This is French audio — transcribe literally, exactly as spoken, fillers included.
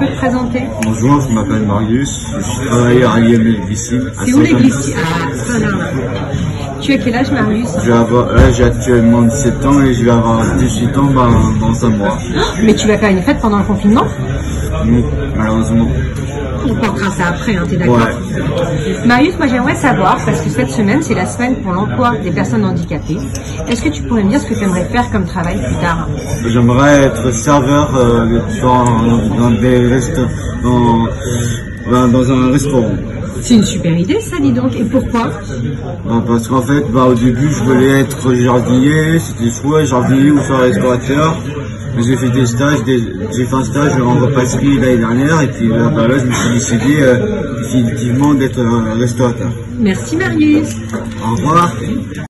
peux te présenter? Bonjour, je m'appelle Marius, je travaille à l'I M L ici. C'est où l'église? Ah, ça là. Tu as quel âge, Marius? J'ai actuellement dix-sept ans et je vais avoir dix-huit ans dans, dans un mois. Mais tu vas faire une fête pendant le confinement? Non, malheureusement. On portera ça après, hein, t'es d'accord? Ouais. Marius, moi j'aimerais savoir, parce que cette semaine c'est la semaine pour l'emploi des personnes handicapées, est-ce que tu pourrais me dire ce que tu aimerais faire comme travail plus tard? J'aimerais être serveur euh, dans, dans, des resta dans, dans, dans un restaurant. C'est une super idée ça, dis donc, et pourquoi? Ben, parce qu'en fait, bah, au début je voulais être jardinier, c'était chouette, jardinier ou soit restaurateur. J'ai fait des stages, j'ai fait un stage en repasserie l'année dernière et puis là, bah, là je me suis décidé euh, définitivement d'être un restaurateur. Merci Marius. Au revoir.